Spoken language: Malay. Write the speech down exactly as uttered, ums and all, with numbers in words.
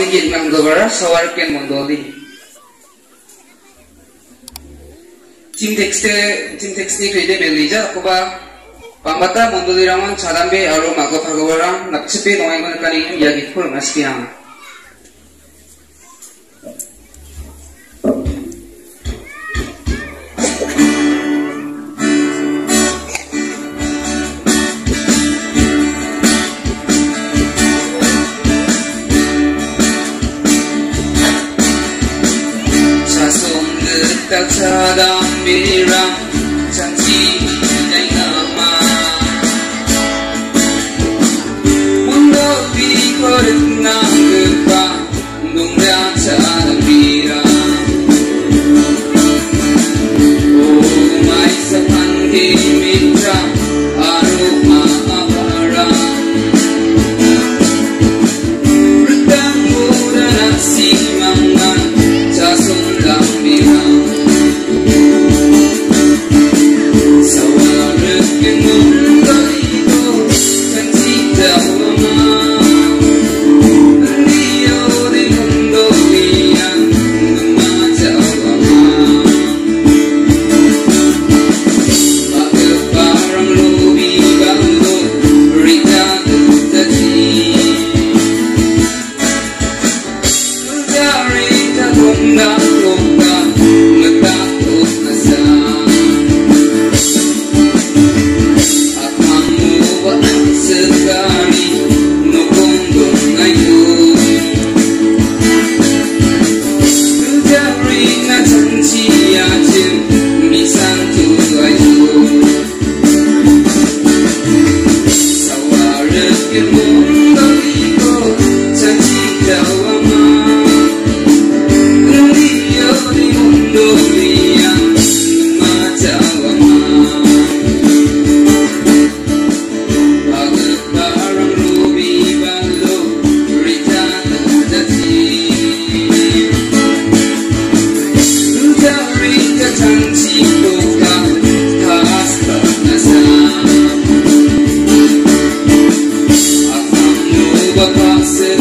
git nang gobara sawar ken mondoli Jim texte Jim texte fede belija koba pambata mondoli raman chadambe aro mago phagobara nakchipe noy gon kani yagi khol maskiang tak sadam birang janji dai nama mundo bi korna gepa nungya sadam birang oh mai sapan ke mitra aroma apara rutang mudana simangan jasun lam birang Bapa